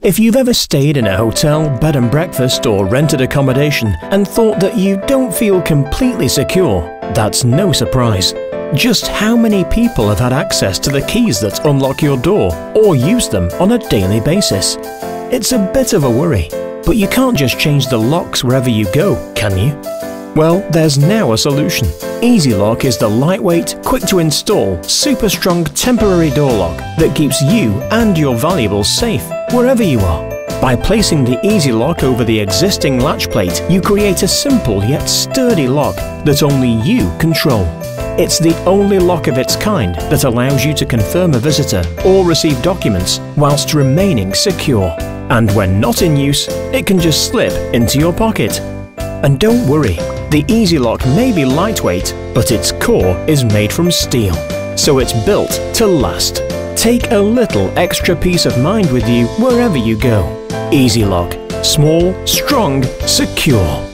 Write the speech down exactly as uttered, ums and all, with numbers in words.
If you've ever stayed in a hotel, bed and breakfast or rented accommodation and thought that you don't feel completely secure, that's no surprise. Just how many people have had access to the keys that unlock your door or use them on a daily basis? It's a bit of a worry, but you can't just change the locks wherever you go, can you? Well, there's now a solution. EasyLock is the lightweight, quick-to-install, super strong temporary door lock that keeps you and your valuables safe wherever you are. By placing the EasyLock over the existing latch plate, you create a simple yet sturdy lock that only you control. It's the only lock of its kind that allows you to confirm a visitor or receive documents whilst remaining secure. And when not in use, it can just slip into your pocket. And don't worry, the EasyLock may be lightweight, but its core is made from steel, so it's built to last. Take a little extra peace of mind with you wherever you go. EasyLock. Small, strong, secure.